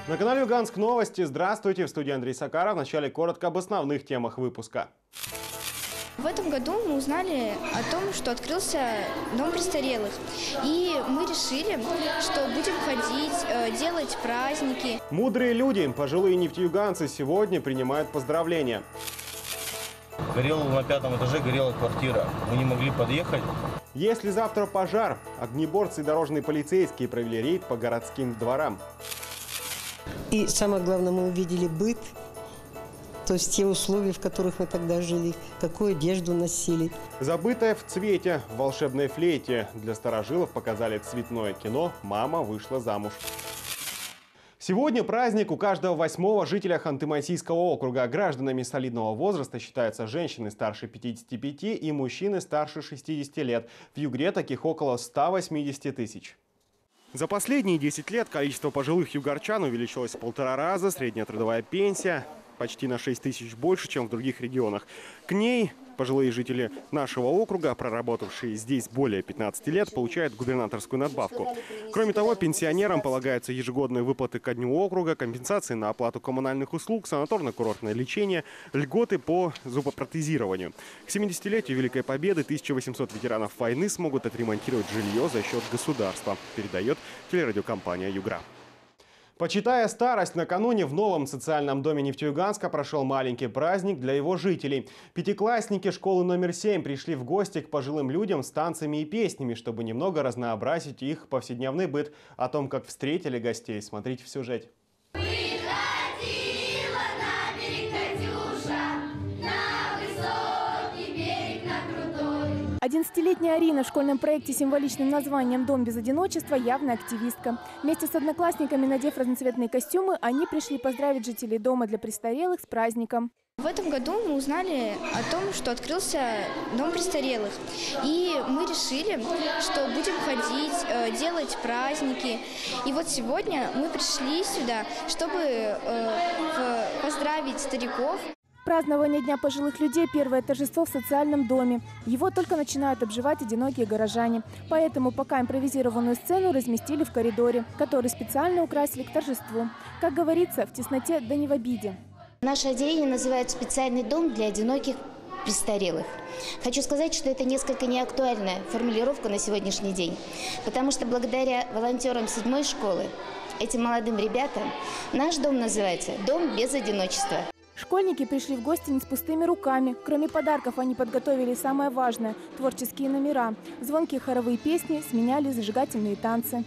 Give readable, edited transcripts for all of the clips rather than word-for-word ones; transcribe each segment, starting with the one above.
На канале Юганск Новости. Здравствуйте, в студии Андрей Сакаров. Вначале коротко об основных темах выпуска. В этом году мы узнали о том, что открылся дом престарелых. И мы решили, что будем ходить, делать праздники. Мудрые люди, пожилые нефтеюганцы, сегодня принимают поздравления. Горела на 5-м этаже, горела квартира. Мы не могли подъехать. Если завтра пожар, огнеборцы и дорожные полицейские провели рейд по городским дворам. И самое главное, мы увидели быт, то есть те условия, в которых мы тогда жили, какую одежду носили. Забытое в цвете, в волшебной флейте. Для старожилов показали цветное кино «Мама вышла замуж». Сегодня праздник у каждого 8-го жителя Ханты-Мансийского округа. Гражданами солидного возраста считаются женщины старше 55 и мужчины старше 60 лет. В Югре таких около 180 тысяч. За последние 10 лет количество пожилых югорчан увеличилось в 1,5 раза, средняя трудовая пенсия почти на 6 тысяч больше, чем в других регионах. К ней пожилые жители нашего округа, проработавшие здесь более 15 лет, получают губернаторскую надбавку. Кроме того, пенсионерам полагаются ежегодные выплаты ко дню округа, компенсации на оплату коммунальных услуг, санаторно-курортное лечение, льготы по зубопротезированию. К 70-летию Великой Победы 1800 ветеранов войны смогут отремонтировать жилье за счет государства, передает телерадиокомпания «Югра». Почитая старость, накануне в новом социальном доме Нефтеюганска прошел маленький праздник для его жителей. Пятиклассники школы номер 7 пришли в гости к пожилым людям с танцами и песнями, чтобы немного разнообразить их повседневный быт. О том, как встретили гостей, смотрите в сюжете. 11-летняя Арина в школьном проекте с символичным названием «Дом без одиночества» явная активистка. Вместе с одноклассниками, надев разноцветные костюмы, они пришли поздравить жителей дома для престарелых с праздником. В этом году мы узнали о том, что открылся дом престарелых. И мы решили, что будем ходить, делать праздники. И вот сегодня мы пришли сюда, чтобы поздравить стариков. Празднование Дня пожилых людей – первое торжество в социальном доме. Его только начинают обживать одинокие горожане. Поэтому пока импровизированную сцену разместили в коридоре, который специально украсили к торжеству. Как говорится, в тесноте да не в обиде. Наше отделение называют «Специальный дом для одиноких престарелых». Хочу сказать, что это несколько неактуальная формулировка на сегодняшний день, потому что благодаря волонтерам 7-й школы, этим молодым ребятам, наш дом называется «Дом без одиночества». Школьники пришли в гости не с пустыми руками. Кроме подарков, они подготовили самое важное – творческие номера. Звонкие хоровые песни сменяли зажигательные танцы.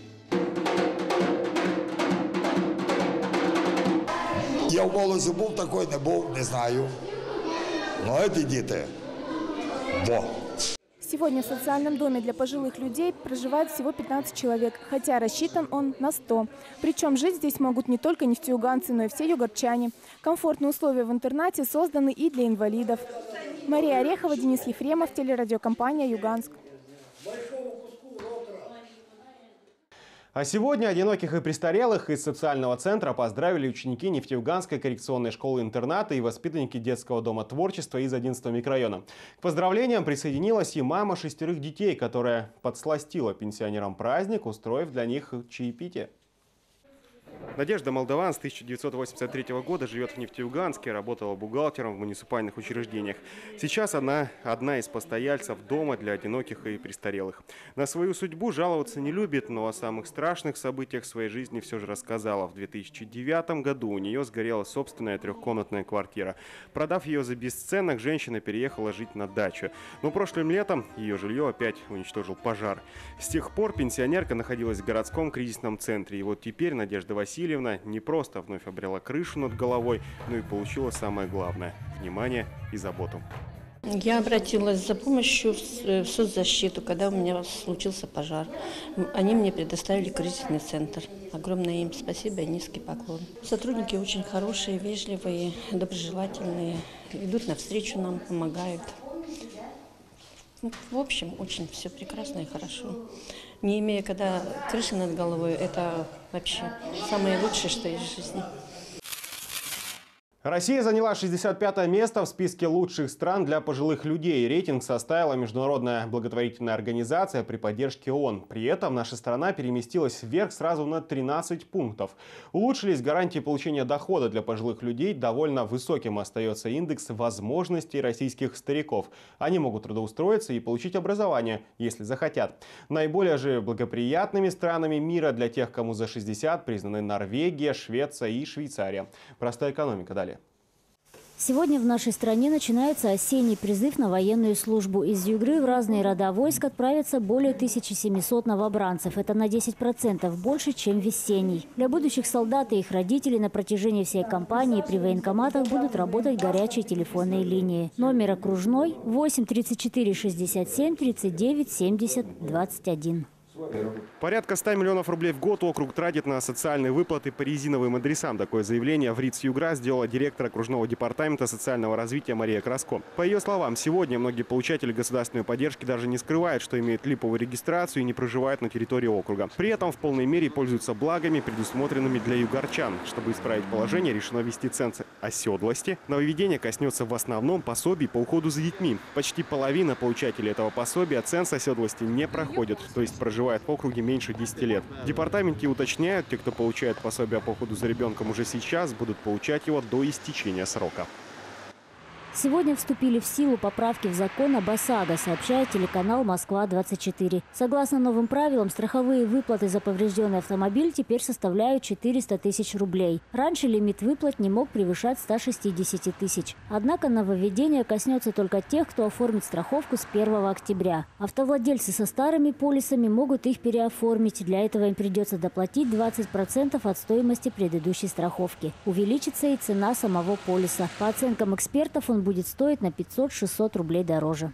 Я в молодості був такой, не був, не знаю. Но эти дети – во! Сегодня в социальном доме для пожилых людей проживает всего 15 человек, хотя рассчитан он на 100. Причем жить здесь могут не только нефтеюганцы, но и все югорчане. Комфортные условия в интернате созданы и для инвалидов. Мария Орехова, Денис Ефремов, телерадиокомпания «Юганск». А сегодня одиноких и престарелых из социального центра поздравили ученики Нефтеюганской коррекционной школы-интерната и воспитанники детского дома творчества из 11-го микрорайона. К поздравлениям присоединилась и мама 6 детей, которая подсластила пенсионерам праздник, устроив для них чаепитие. Надежда Молдаван с 1983 года живет в Нефтеюганске, работала бухгалтером в муниципальных учреждениях. Сейчас она одна из постояльцев дома для одиноких и престарелых. На свою судьбу жаловаться не любит, но о самых страшных событиях своей жизни все же рассказала. В 2009 году у нее сгорела собственная 3-комнатная квартира. Продав ее за бесценок, женщина переехала жить на дачу. Но прошлым летом ее жилье опять уничтожил пожар. С тех пор пенсионерка находилась в городском кризисном центре. И вот теперь Надежда Васильевна не просто вновь обрела крышу над головой, но и получила самое главное – внимание и заботу. Я обратилась за помощью в соцзащиту, когда у меня случился пожар. Они мне предоставили кризисный центр. Огромное им спасибо и низкий поклон. Сотрудники очень хорошие, вежливые, доброжелательные, идут навстречу нам, помогают. В общем, очень все прекрасно и хорошо. Не имея когда крыши над головой, это вообще самое лучшее, что есть в жизни. Россия заняла 65-е место в списке лучших стран для пожилых людей. Рейтинг составила международная благотворительная организация при поддержке ООН. При этом наша страна переместилась вверх сразу на 13 пунктов. Улучшились гарантии получения дохода для пожилых людей. Довольно высоким остается индекс возможностей российских стариков. Они могут трудоустроиться и получить образование, если захотят. Наиболее же благоприятными странами мира для тех, кому за 60, признаны Норвегия, Швеция и Швейцария. Простая экономика далее. Сегодня в нашей стране начинается осенний призыв на военную службу. Из Югры в разные рода войск отправятся более 1700 новобранцев. Это на 10% больше, чем весенний. Для будущих солдат и их родителей на протяжении всей кампании при военкоматах будут работать горячие телефонные линии. Номер окружной 8 34 67 39 70 21. Порядка 100 миллионов рублей в год округ тратит на социальные выплаты по резиновым адресам. Такое заявление в РИЦ Югра сделала директор окружного департамента социального развития Мария Краско. По ее словам, сегодня многие получатели государственной поддержки даже не скрывают, что имеют липовую регистрацию и не проживают на территории округа. При этом в полной мере пользуются благами, предусмотренными для югорчан. Чтобы исправить положение, решено ввести ценз оседлости. Нововведение коснется в основном пособий по уходу за детьми. Почти половина получателей этого пособия ценз оседлости не проходит, то есть проживают в округе меньше 10 лет. В департаменте уточняют, те, кто получает пособие по уходу за ребенком уже сейчас, будут получать его до истечения срока. Сегодня вступили в силу поправки в закон об ОСАГО, сообщает телеканал «Москва-24». Согласно новым правилам, страховые выплаты за поврежденный автомобиль теперь составляют 400 тысяч рублей. Раньше лимит выплат не мог превышать 160 тысяч. Однако нововведение коснется только тех, кто оформит страховку с 1 октября. Автовладельцы со старыми полисами могут их переоформить. Для этого им придется доплатить 20% от стоимости предыдущей страховки. Увеличится и цена самого полиса. По оценкам экспертов, он будет стоить на 500-600 рублей дороже.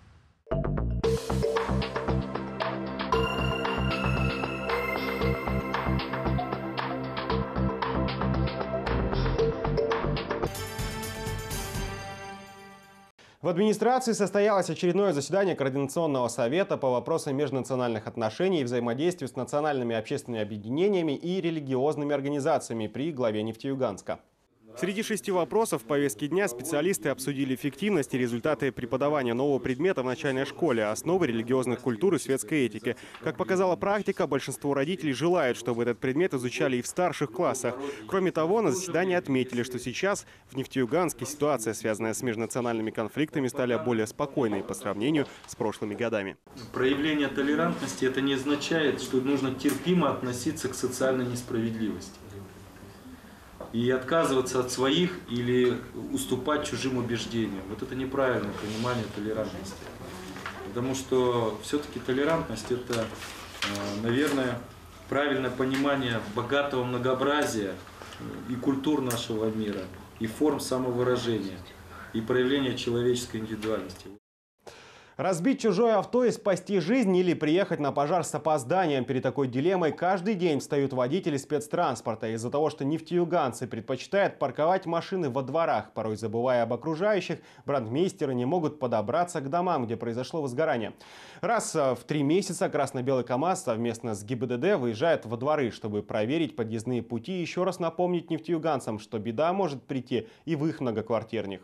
В администрации состоялось очередное заседание Координационного совета по вопросам межнациональных отношений и взаимодействию с национальными общественными объединениями и религиозными организациями при главе Нефтеюганска. Среди 6 вопросов в повестке дня специалисты обсудили эффективность и результаты преподавания нового предмета в начальной школе, основы религиозных культур и светской этики. Как показала практика, большинство родителей желают, чтобы этот предмет изучали и в старших классах. Кроме того, на заседании отметили, что сейчас в Нефтеюганске ситуация, связанная с межнациональными конфликтами, стала более спокойной по сравнению с прошлыми годами. Проявление толерантности – это не означает, что нужно терпимо относиться к социальной несправедливости и отказываться от своих или уступать чужим убеждениям. Вот это неправильное понимание толерантности. Потому что все-таки толерантность – это, наверное, правильное понимание богатого многообразия и культур нашего мира, и форм самовыражения, и проявления человеческой индивидуальности. Разбить чужое авто и спасти жизнь или приехать на пожар с опозданием. Перед такой дилеммой каждый день встают водители спецтранспорта. Из-за того, что нефтеюганцы предпочитают парковать машины во дворах, порой забывая об окружающих, брандмейстеры не могут подобраться к домам, где произошло возгорание. Раз в 3 месяца красно-белый КАМАЗ совместно с ГИБДД выезжает во дворы, чтобы проверить подъездные пути и еще раз напомнить нефтеюганцам, что беда может прийти и в их многоквартирных.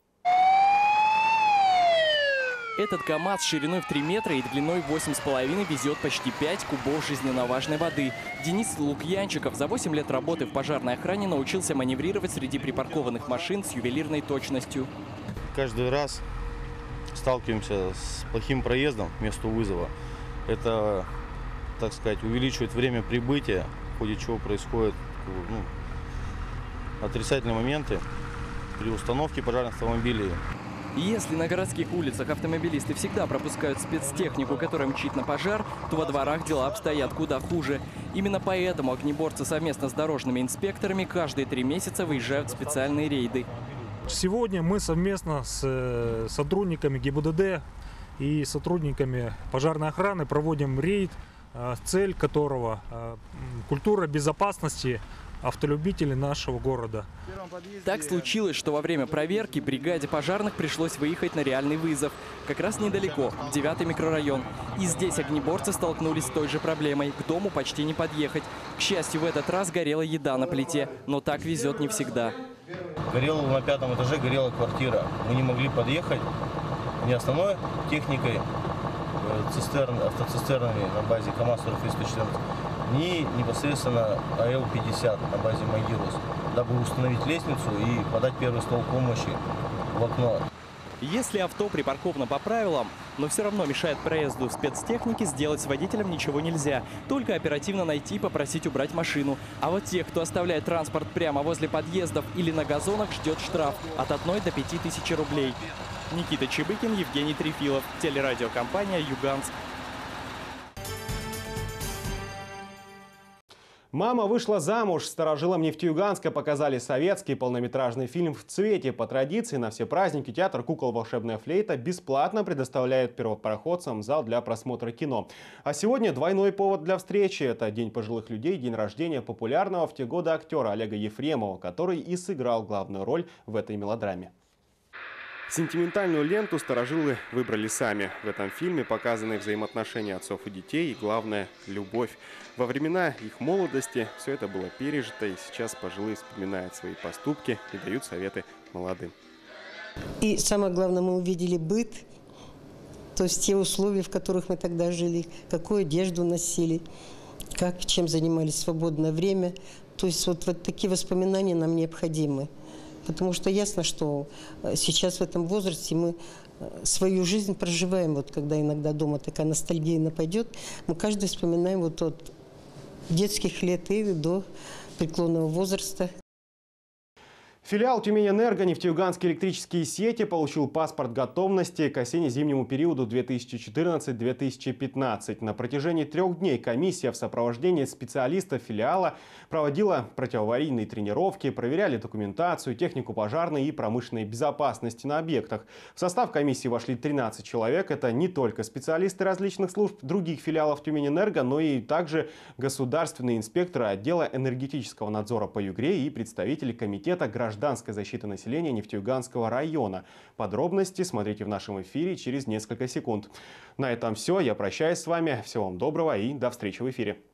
Этот КАМАЗ шириной в 3 метра и длиной 8,5 везет почти 5 кубов жизненно важной воды. Денис Лукьянчиков за 8 лет работы в пожарной охране научился маневрировать среди припаркованных машин с ювелирной точностью. Каждый раз сталкиваемся с плохим проездом к месту вызова. Это, так сказать, увеличивает время прибытия, в ходе чего происходят отрицательные моменты при установке пожарных автомобилей. Если на городских улицах автомобилисты всегда пропускают спецтехнику, которая мчит на пожар, то во дворах дела обстоят куда хуже. Именно поэтому огнеборцы совместно с дорожными инспекторами каждые 3 месяца выезжают в специальные рейды. Сегодня мы совместно с сотрудниками ГИБДД и сотрудниками пожарной охраны проводим рейд, цель которого – культура безопасности автолюбителей нашего города. Так случилось, что во время проверки бригаде пожарных пришлось выехать на реальный вызов. Как раз недалеко, в 9-й микрорайон. И здесь огнеборцы столкнулись с той же проблемой. К дому почти не подъехать. К счастью, в этот раз горела еда на плите. Но так везет не всегда. Горела на 5-м этаже, горела квартира. Мы не могли подъехать ни основной техникой, автоцистернами на базе КамАЗ-43-114, ни непосредственно АЛ-50 на базе Магирус, дабы установить лестницу и подать первый стол помощи в окно. Если авто припарковано по правилам, но все равно мешает проезду спецтехники, сделать с водителем ничего нельзя. Только оперативно найти и попросить убрать машину. А вот тех, кто оставляет транспорт прямо возле подъездов или на газонах, ждет штраф от 1 до 5000 рублей. Никита Чебыкин, Евгений Трефилов, телерадиокомпания «Юганск». Мама вышла замуж. Старожилам Нефтеюганска показали советский полнометражный фильм в цвете. По традиции на все праздники театр «Кукол. Волшебная флейта» бесплатно предоставляет первопроходцам зал для просмотра кино. А сегодня двойной повод для встречи. Это День пожилых людей, день рождения популярного в те годы актера Олега Ефремова, который и сыграл главную роль в этой мелодраме. Сентиментальную ленту старожилы выбрали сами. В этом фильме показаны взаимоотношения отцов и детей и, главное, любовь. Во времена их молодости все это было пережито, и сейчас пожилые вспоминают свои поступки и дают советы молодым. И самое главное, мы увидели быт, то есть те условия, в которых мы тогда жили, какую одежду носили, чем занимались в свободное время. То есть вот такие воспоминания нам необходимы. Потому что ясно, что сейчас в этом возрасте мы свою жизнь проживаем. Вот когда иногда дома такая ностальгия нападет, мы каждый вспоминаем вот от детских лет и до преклонного возраста. Филиал «Тюменэнерго» Нефтеюганские электрические сети получил паспорт готовности к осенне-зимнему периоду 2014-2015. На протяжении 3 дней комиссия в сопровождении специалистов филиала проводила противоаварийные тренировки, проверяли документацию, технику пожарной и промышленной безопасности на объектах. В состав комиссии вошли 13 человек. Это не только специалисты различных служб других филиалов «Тюменэнерго», но и также государственные инспекторы отдела энергетического надзора по Югре и представители комитета гражданской защиты населения Нефтеюганского района. Подробности смотрите в нашем эфире через несколько секунд. На этом все. Я прощаюсь с вами. Всего вам доброго и до встречи в эфире.